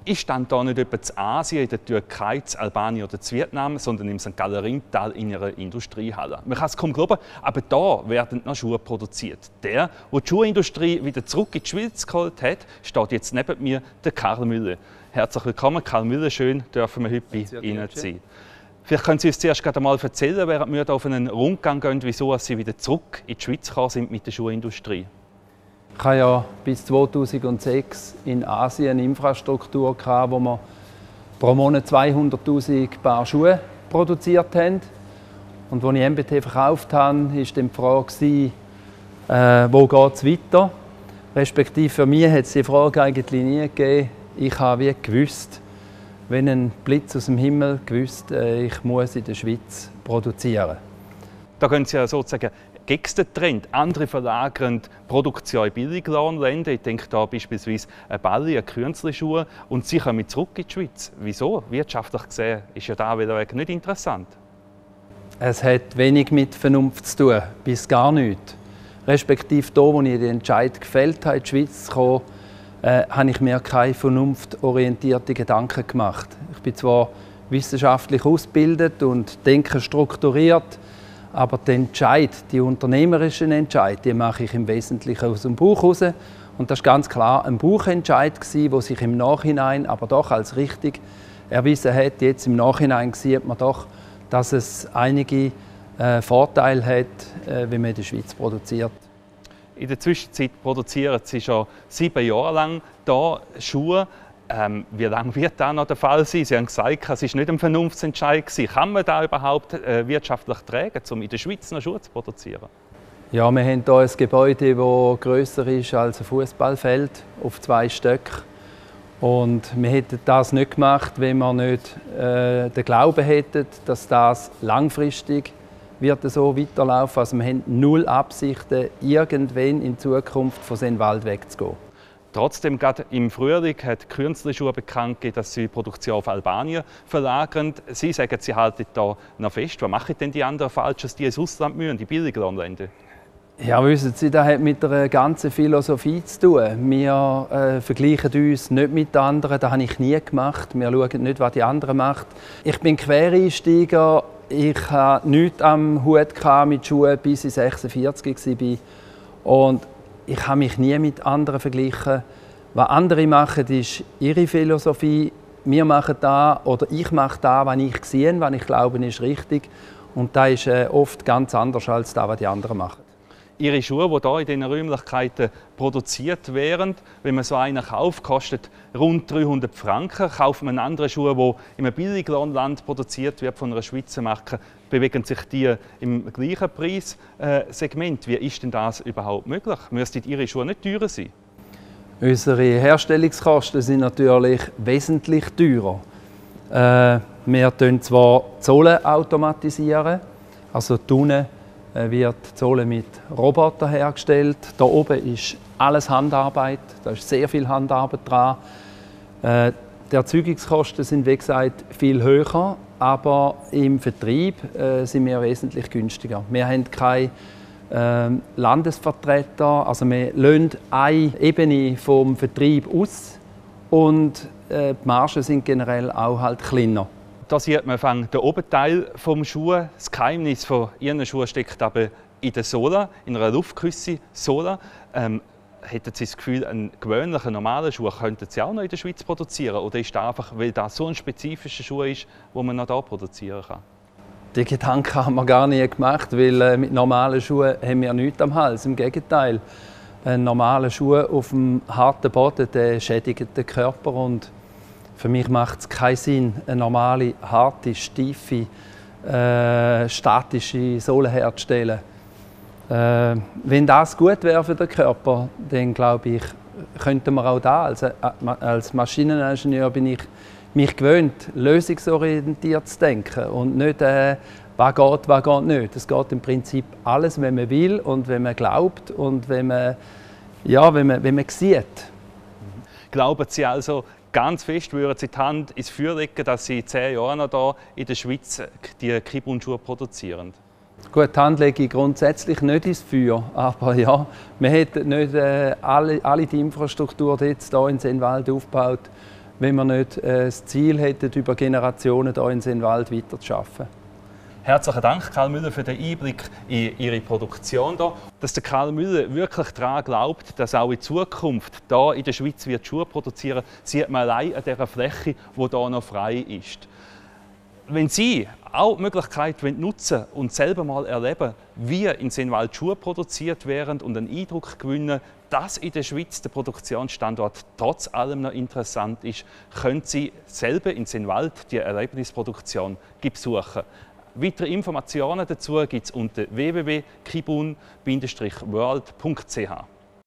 Ich stand hier nicht etwa in Asien, in der Türkei, in Albanien oder in Vietnam, sondern im St. Galler Ringtal in einer Industriehalle. Man kann es kaum glauben, aber da werden noch Schuhe produziert. Der die Schuhindustrie wieder zurück in die Schweiz geholt hat, steht jetzt neben mir, der Karl Müller. Herzlich willkommen, Karl Müller. Schön, dürfen wir heute bei Ihnen sein. Vielleicht können Sie uns zuerst einmal erzählen, während wir hier auf einen Rundgang gehen, wieso Sie wieder zurück in die Schweiz gekommen sind mit der Schuhindustrie. Ich hatte ja bis 2006 in Asien eine Infrastruktur, wo wir pro Monat 200'000 Paar Schuhe produziert haben. Und als ich MBT verkauft habe, war dann die Frage, wo geht es weiter? Respektive für mich hat es die Frage eigentlich nie gegeben. Ich habe wie gewusst, wenn ein Blitz aus dem Himmel gewusst, ich muss in der Schweiz produzieren. Da gehen Sie ja sozusagen gegen den Trend. Andere verlagern die Produktion in Billiglohnländer. Ich denke da beispielsweise an Balli, an Künzli-Schuhe. Und sie kommen zurück in die Schweiz. Wieso? Wirtschaftlich gesehen ist ja da nicht interessant. Es hat wenig mit Vernunft zu tun, bis gar nichts. Respektive da, wo ich den Entscheid gefällt habe, in die Schweiz zu kommen, habe ich mir keine vernunftorientierten Gedanken gemacht. Ich bin zwar wissenschaftlich ausgebildet und denke strukturiert, aber die unternehmerischen Entscheid, die mache ich im Wesentlichen aus dem Bauch heraus. Und das war ganz klar ein Bauchentscheid, der sich im Nachhinein aber doch als richtig erwiesen hat. Jetzt im Nachhinein sieht man doch, dass es einige Vorteile hat, wenn man in der Schweiz produziert. In der Zwischenzeit produzieren Sie schon 7 Jahre lang hier Schuhe. Wie lange wird das noch der Fall sein? Sie haben gesagt, es war nicht ein Vernunftsentscheid. Kann man das überhaupt wirtschaftlich tragen, um in der Schweiz noch Schuhe zu produzieren? Ja, wir haben hier ein Gebäude, das grösser ist als ein Fußballfeld auf 2 Stöcken. Und wir hätten das nicht gemacht, wenn wir nicht den Glauben hätten, dass das langfristig wird so weiterlaufen. Also wir haben null Absichten, irgendwann in Zukunft von Senwald wegzugehen. Trotzdem, gerade im Frühling hat Künzli-Schuhe bekannt gegeben, dass sie die Produktion auf Albanien verlagern. Sie sagen, Sie halten da noch fest. Was machen denn die anderen falsch, dass die ins Ausland müssen, die Billiglohnländer? Ja, wissen Sie, das hat mit einer ganzen Philosophie zu tun. Wir vergleichen uns nicht mit anderen, das habe ich nie gemacht. Wir schauen nicht, was die anderen machen. Ich bin Quereinsteiger. Ich hatte nichts am Hut mit Schuhen, bis ich 46 war. Und ich habe mich nie mit anderen verglichen. Was andere machen, ist ihre Philosophie. Wir machen das oder ich mache das, was ich sehe, was ich glaube, ist richtig. Und das ist oft ganz anders als das, was die anderen machen. Ihre Schuhe, die hier in diesen Räumlichkeiten produziert werden, wenn man so einen kauft, kostet rund 300 Franken. Kauft man einen anderen Schuh, der in einem Billiglohnland produziert wird von einer Schweizer Marke, bewegen sich die im gleichen Preissegment. Wie ist denn das überhaupt möglich? Müssten Ihre Schuhe nicht teurer sein? Unsere Herstellungskosten sind natürlich wesentlich teurer. Wir automatisieren zwar die Sohle automatisieren, also die Unten wird die Sohle mit Robotern hergestellt. Da oben ist alles Handarbeit, da ist sehr viel Handarbeit dran. Die Erzeugungskosten sind, wie gesagt, viel höher, aber im Vertrieb sind wir wesentlich günstiger. Wir haben keine Landesvertreter, also wir lassen eine Ebene vom Vertrieb aus und die Margen sind generell auch halt kleiner. Da sieht man den Oberteil des Schuhs. Das Geheimnis von Ihren Schuhen steckt aber in der Sohle, in einer Luftküsse-Sohle. Hätten Sie das Gefühl, einen gewöhnlichen, normalen Schuh könnten Sie auch noch in der Schweiz produzieren? Oder ist das einfach, weil das so ein spezifischer Schuh ist, den man noch hier produzieren kann? Die Gedanken haben wir gar nicht gemacht, weil mit normalen Schuhen haben wir nichts am Hals. Im Gegenteil, ein normaler Schuh auf dem harten Boden der schädigt den Körper. Und für mich macht es keinen Sinn, eine normale, harte, steife, statische Sohle herzustellen. Wenn das gut wäre für den Körper, dann glaube ich, könnten wir auch da. Als Maschineningenieur bin ich mich gewöhnt, lösungsorientiert zu denken und nicht, was geht nicht. Es geht im Prinzip alles, wenn man will und wenn man glaubt und wenn man sieht. Glauben Sie also ganz fest, würden Sie die Hand ins Feuer legen, dass Sie in 10 Jahren noch hier in der Schweiz die Kibun-Schuhe produzieren? Gut, die Hand lege ich grundsätzlich nicht ins Feuer, aber ja, wir hätten nicht alle die Infrastruktur jetzt hier in Senwald aufgebaut, wenn wir nicht das Ziel hätten, über Generationen hier in Sennwald weiterzuarbeiten. Herzlichen Dank, Karl Müller, für den Einblick in Ihre Produktion hier. Dass der Karl Müller wirklich daran glaubt, dass auch in Zukunft hier in der Schweiz wird Schuhe produzieren, sieht man allein an dieser Fläche, die hier noch frei ist. Wenn Sie auch die Möglichkeit nutzen und selber mal erleben, wie in Sennwald Schuhe produziert werden und einen Eindruck gewinnen, dass in der Schweiz der Produktionsstandort trotz allem noch interessant ist, können Sie selber in Sennwald die Erlebnisproduktion besuchen. Weitere Informationen dazu gibt es unter www.kibun-world.ch.